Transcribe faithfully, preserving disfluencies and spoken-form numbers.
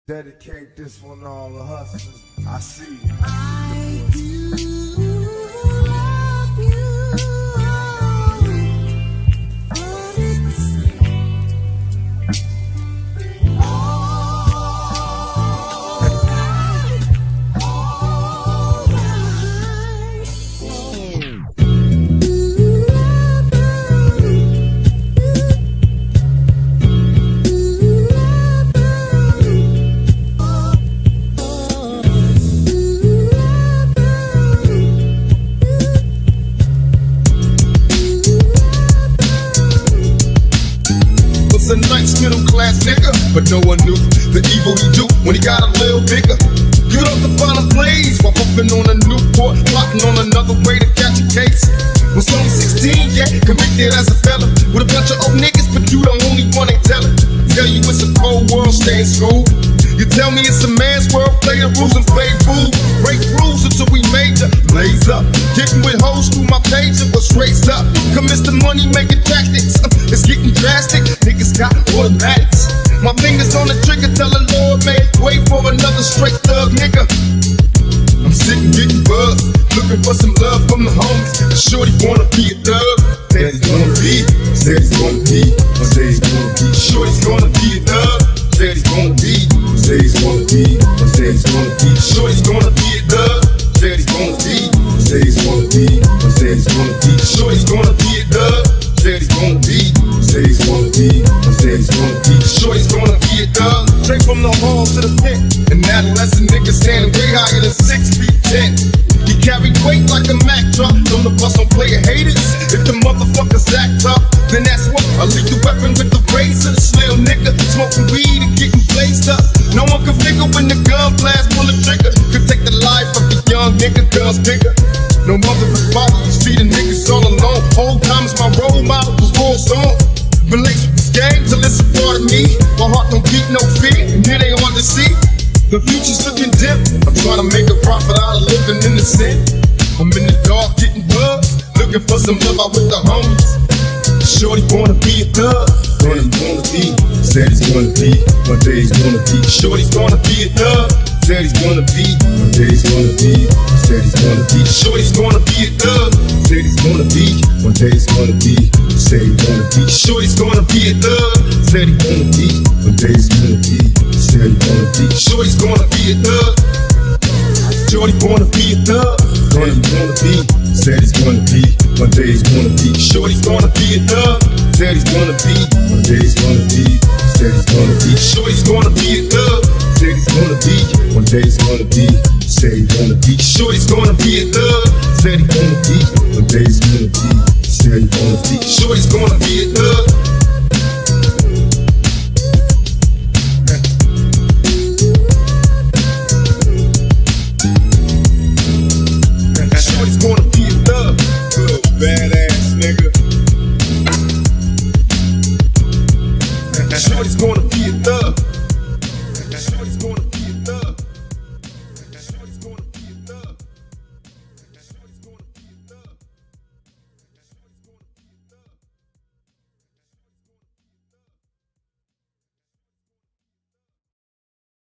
Dedicate this one to all the hustlers. I see you. I do love you, but it's a nice middle class nigga, but no one knew the evil he do when he got a little bigger. Get off the bottom blaze while puffing on a Newport, plotting on another way to catch a case. Was only sixteen, yeah, convicted as a fella with a bunch of old niggas, but you the only one ain't tellin'. Tell you it's a cold world, stay in school. You tell me it's a man's world, play the rules and play fool. Break rules until we major, blaze up. Getting with hoes through my page, it was raised up. Commence the money making tactics, uh, it's getting drastic. Niggas got automatics. My fingers on the trigger, tell the Lord, man, wait for another straight thug nigga. I'm sitting getting buzzed, looking for some love from the homies. Shorty wanna be a thug, said he's gonna be, said he's gonna be, said he's gonna be. Shorty's gonna be a thug, said he's gonna be, said he's gonna be, said he's gonna be. Shorty's gonna be a thug, said he's gonna be, said he's gonna be, said he's gonna be. Shorty's gonna be a thug, said he's gonna be, said he's gonna be, said he's gonna be. Shorty's gonna be a thug, straight from the hall to the pit. An adolescent nigga standing way higher than six feet ten. He carried weight like a Mack truck. From the bus on player haters. If the motherfuckers act tough, then that's what I leave the weapon with the razor. Slim nigga smoking weed and getting blazed up. No one can figure when the gun blast, pull the trigger. Could take the life of the young nigga, guns bigger. No mother and father, you see the niggas all alone. Whole time is my role model for full song. Been laced with this game till it's a part of me. My heart don't beat no fear, and here they hard to see. The future's looking dim. I'm trying to make a profit out of living in the sin. I'm in the dark getting buzzed, looking for some love out with the homies. Shorty wanna be a thug, gonna wanna be, said he's gonna be, one day he's gonna be. Shorty's gonna be a thug, said he's gonna be, one day he's gonna be, said he's gonna be. Shorty's gonna be a thug, said he's gonna be, one day he's gonna be, said he's gonna be. Shorty's gonna be a thug, said he's gonna be, one day he's gonna be, said he's gonna be. Shorty's gonna be a thug, Shorty wanna be a thug, gonna wanna be, said he's gonna be, one day he's gonna be. Shorty's gonna be a thug, said he's gonna be, one day he's gonna be, said he's gonna be. Shorty's gonna be a thug, said he's gonna be, one day he's gonna be, said he's gonna be. Shorty's gonna be a thug, said he's gonna be, one day he's gonna be, said he's gonna be. Shorty's gonna be a thug. Shorty's gonna be a thug, good, badass.